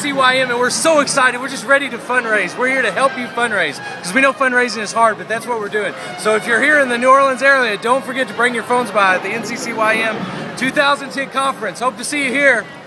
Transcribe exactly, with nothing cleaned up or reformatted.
C Y M, and we're so excited. We're just ready to fundraise. We're here to help you fundraise because we know fundraising is hard, but that's what we're doing. So if you're here in the New Orleans area, don't forget to bring your phones by at the N C C Y M two thousand ten conference. Hope to see you here.